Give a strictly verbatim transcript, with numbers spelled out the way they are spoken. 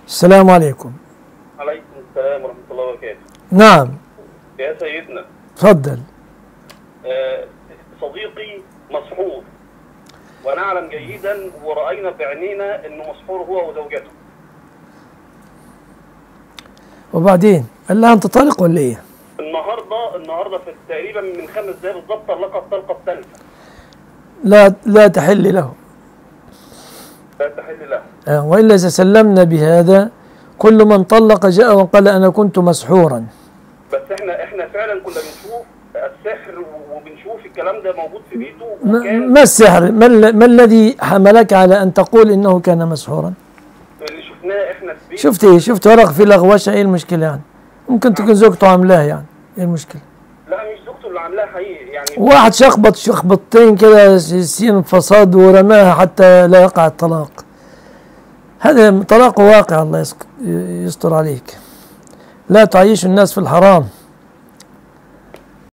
السلام عليكم. عليكم السلام ورحمة الله وبركاته. نعم. يا سيدنا. تفضل. آه صديقي مسحور، ونعلم جيدا ورأينا بعينينا انه مسحور هو وزوجته. وبعدين قال لها انت طالق ولا ايه؟ النهارده النهارده في تقريبا من خمس دقايق بالظبط طلقها الطلقة الثالثة. لا لا تحل له. لا تحل له. آه والا اذا سلمنا بهذا كل من طلق جاء وقال انا كنت مسحورا. بس احنا احنا فعلا كنا بنشوف السحر وبنشوف الكلام ده موجود في بيته. وكان ما السحر؟ ما, ما الذي حملك على ان تقول انه كان مسحورا؟ اللي شفناه احنا في بيته. شفت ايه؟ شفت ورق فيه لغوشه، ايه المشكله يعني؟ ممكن تكون زوجته عاملاه، يعني ايه المشكله؟ لا مش زوجته اللي عاملاها حقيقي يعني. واحد شخبط شخبطتين كده سين فصاد ورماها حتى لا يقع الطلاق. هذا طلاق واقع، الله يستر عليك. لا تعيش الناس في الحرام.